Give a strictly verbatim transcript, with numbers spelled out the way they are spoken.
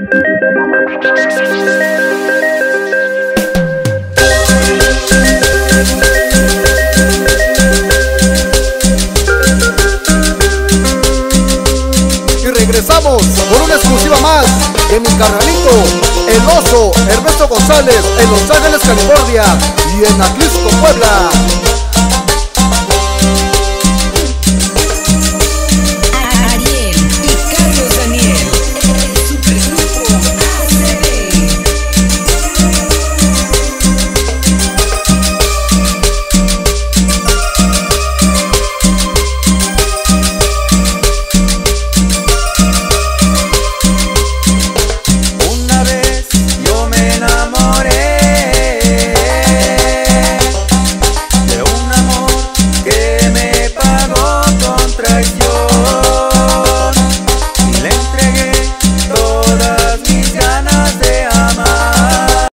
Y regresamos con una exclusiva más de mi carnalito, el oso Ernesto González, en Los Ángeles, California, y en Atlisco, Puebla.